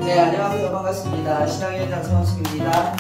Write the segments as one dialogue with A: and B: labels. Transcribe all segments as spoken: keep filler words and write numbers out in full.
A: 네, 안녕하세요. 반갑습니다. 신앙위원장 성원숙입니다.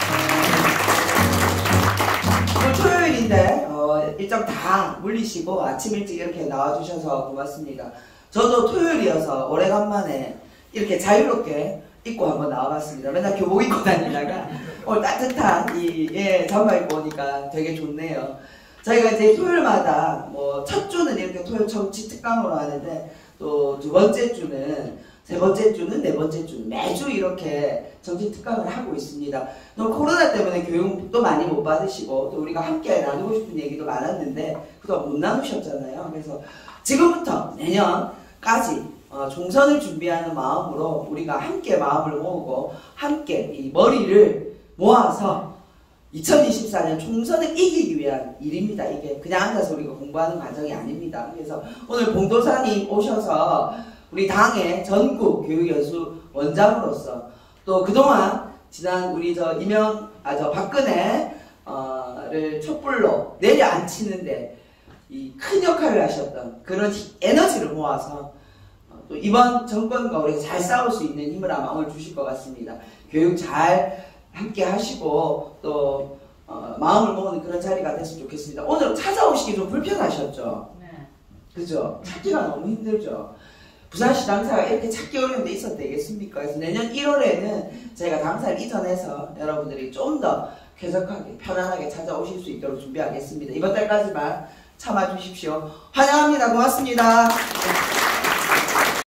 A: 오늘 토요일인데 어, 일정 다 물리시고 아침 일찍 이렇게 나와주셔서 고맙습니다. 저도 토요일이어서 오래간만에 이렇게 자유롭게 입고 한번 나와봤습니다. 맨날 교복 입고 다니다가 오늘 따뜻한 이 예, 잠바 입고 오니까 되게 좋네요. 저희가 이제 토요일마다 뭐 첫 주는 이렇게 토요일 정치 특강으로 하는데 또 두 번째 주는 세 번째 주는 네 번째 주는 매주 이렇게 정치 특강을 하고 있습니다. 또 코로나 때문에 교육도 많이 못 받으시고 또 우리가 함께 나누고 싶은 얘기도 많았는데 그동안 못 나누셨잖아요. 그래서 지금부터 내년까지 어, 총선을 준비하는 마음으로 우리가 함께 마음을 모으고 함께 이 머리를 모아서 이천이십사 년 총선을 이기기 위한 일입니다. 이게 그냥 앉아서 우리가 공부하는 과정이 아닙니다. 그래서 오늘 봉도사님 오셔서 우리 당의 전국 교육연수 원장으로서 또 그동안 지난 우리 저 이명 아 저 박근혜를 촛불로 내려앉히는데 이 큰 역할을 하셨던 그런 에너지를 모아서 또 이번 정권과 우리가 잘 싸울 수 있는 힘을 아마 오늘 주실 것 같습니다. 교육 잘 함께 하시고 또 어, 마음을 모으는 그런 자리가 됐으면 좋겠습니다. 오늘 찾아오시기 좀 불편하셨죠? 네. 그죠? 찾기가 너무 힘들죠? 부산시 당사가 이렇게 찾기 어려운 데 있어도 되겠습니까? 그래서 내년 일월에는 저희가 당사를 이전해서 여러분들이 좀 더 쾌적하게 편안하게 찾아오실 수 있도록 준비하겠습니다. 이번 달까지만 참아주십시오. 환영합니다. 고맙습니다.